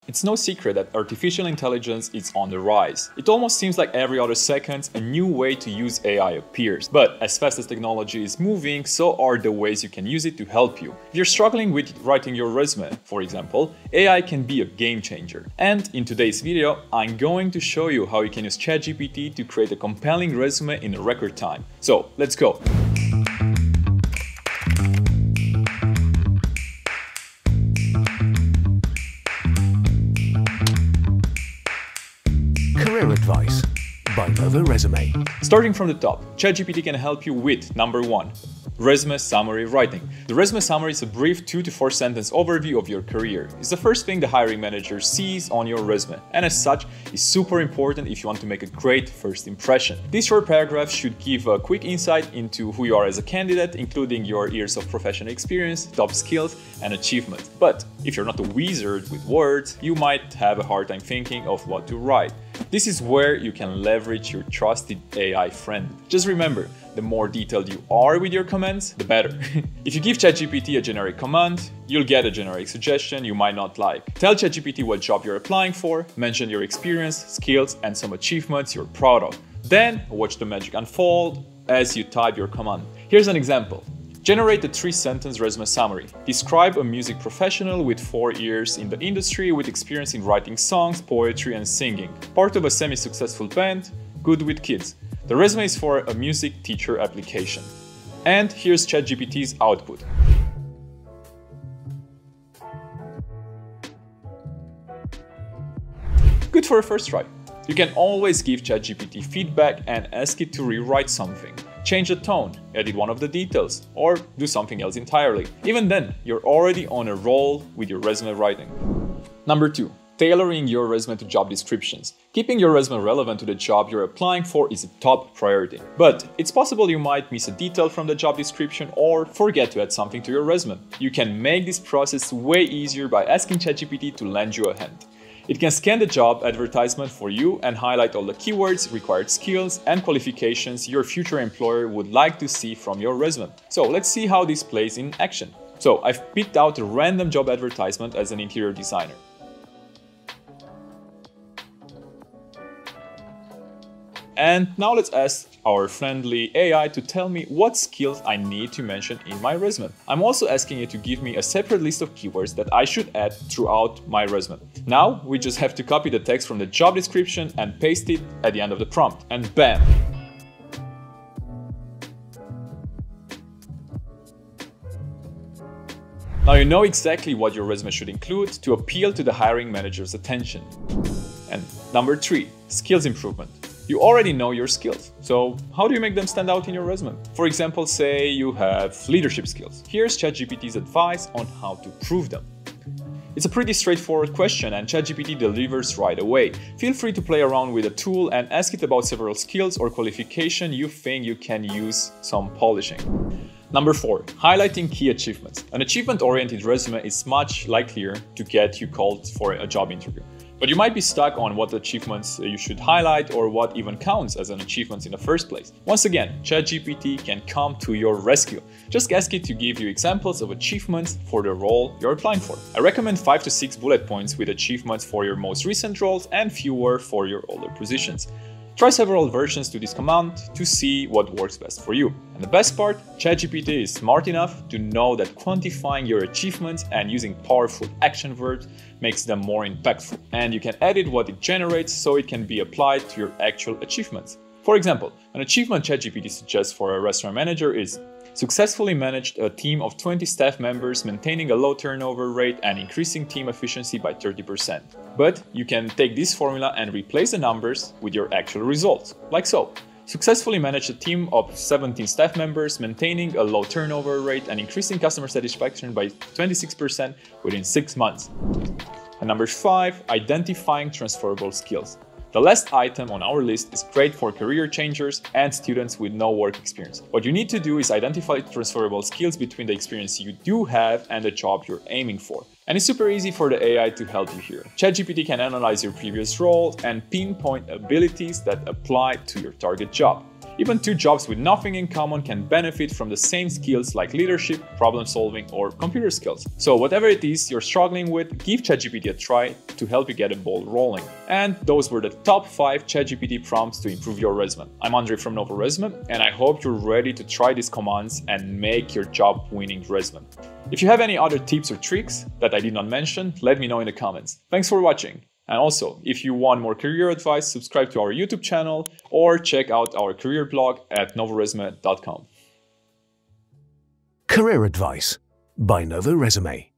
It's no secret that artificial intelligence is on the rise. It almost seems like every other second a new way to use AI appears. But as fast as technology is moving, so are the ways you can use it to help you. If you're struggling with writing your resume, for example, AI can be a game changer. And in today's video, I'm going to show you how you can use ChatGPT to create a compelling resume in a record time. So let's go. Career Advice by Nova Resume. Starting from the top, ChatGPT can help you with number 1. Resume summary writing. The resume summary is a brief 2 to 4 sentence overview of your career. It's the first thing the hiring manager sees on your resume, and as such is super important if you want to make a great first impression. This short paragraph should give a quick insight into who you are as a candidate, including your years of professional experience, top skills, and achievements. But if you're not a wizard with words, you might have a hard time thinking of what to write. This is where you can leverage your trusted AI friend. Just remember, the more detailed you are with your comments, the better. If you give ChatGPT a generic command, you'll get a generic suggestion you might not like. Tell ChatGPT what job you're applying for, mention your experience, skills, and some achievements you're proud of. Then watch the magic unfold as you type your command. Here's an example. Generate a 3-sentence resume summary. Describe a music professional with 4 years in the industry with experience in writing songs, poetry, and singing. Part of a semi-successful band, good with kids. The resume is for a music teacher application. And here's ChatGPT's output. Good for a first try. You can always give ChatGPT feedback and ask it to rewrite something. Change the tone, edit one of the details, or do something else entirely. Even then, you're already on a roll with your resume writing. Number 2. Tailoring your resume to job descriptions. Keeping your resume relevant to the job you're applying for is a top priority. But it's possible you might miss a detail from the job description or forget to add something to your resume. You can make this process way easier by asking ChatGPT to lend you a hand. It can scan the job advertisement for you and highlight all the keywords, required skills, and qualifications your future employer would like to see from your resume. So let's see how this plays in action. So I've picked out a random job advertisement as an interior designer. And now let's ask our friendly AI to tell me what skills I need to mention in my resume. I'm also asking it to give me a separate list of keywords that I should add throughout my resume. Now we just have to copy the text from the job description and paste it at the end of the prompt. And bam! Now you know exactly what your resume should include to appeal to the hiring manager's attention. And number 3, skills improvement. You already know your skills, so how do you make them stand out in your resume? For example, say you have leadership skills. Here's ChatGPT's advice on how to prove them. It's a pretty straightforward question and ChatGPT delivers right away. Feel free to play around with the tool and ask it about several skills or qualification you think you can use some polishing. Number 4, highlighting key achievements. An achievement-oriented resume is much likelier to get you called for a job interview. But you might be stuck on what achievements you should highlight or what even counts as an achievement in the first place. Once again, ChatGPT can come to your rescue. Just ask it to give you examples of achievements for the role you're applying for. I recommend 5 to 6 bullet points with achievements for your most recent roles and fewer for your older positions. Try several versions to this command to see what works best for you. And the best part, ChatGPT is smart enough to know that quantifying your achievements and using powerful action verbs makes them more impactful. And you can edit what it generates so it can be applied to your actual achievements. For example, an achievement ChatGPT suggests for a restaurant manager is successfully managed a team of 20 staff members, maintaining a low turnover rate and increasing team efficiency by 30%. But you can take this formula and replace the numbers with your actual results, like so. Successfully managed a team of 17 staff members, maintaining a low turnover rate and increasing customer satisfaction by 26% within 6 months. And number 5, identifying transferable skills. The last item on our list is great for career changers and students with no work experience. What you need to do is identify transferable skills between the experience you do have and the job you're aiming for. And it's super easy for the AI to help you here. ChatGPT can analyze your previous role and pinpoint abilities that apply to your target job. Even two jobs with nothing in common can benefit from the same skills like leadership, problem solving, or computer skills. So whatever it is you're struggling with, give ChatGPT a try to help you get a ball rolling. And those were the top 5 ChatGPT prompts to improve your resume. I'm Andre from Novo Resume, and I hope you're ready to try these commands and make your job-winning resume. If you have any other tips or tricks that I did not mention, let me know in the comments. Thanks for watching. And also, if you want more career advice, subscribe to our YouTube channel or check out our career blog at novoresume.com. Career Advice by Novo Resume.